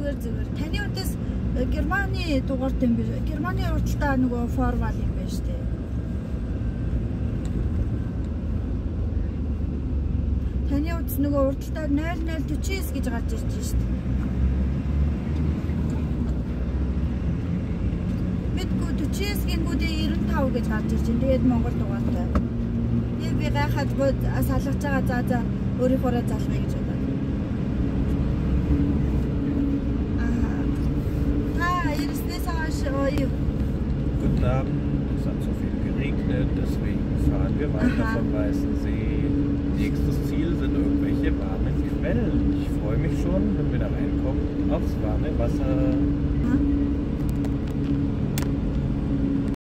зүгээр. Таны үдээс Германы дугаартай юм биш. Германы урталтаа нөгөө формал юм байна шүү дээ. Таны үдс нөгөө урталтаа 0049 гэж гарч ирж байна шүү дээ. Мэдгүй 49 гингүүдээ 95 гэж гарч ирж байна. Тэгээд Монгол дугаартай. Тэгээд би гайхаад салгаж байгаа за өөрийнхөө залгая гэж бодоод. Guten Abend, es hat so viel geregnet, deswegen fahren wir weiter vom Weißen See. Nächstes Ziel sind irgendwelche warmen Quellen. Ich freue mich schon, wenn wir da reinkommen, aufs warme Wasser.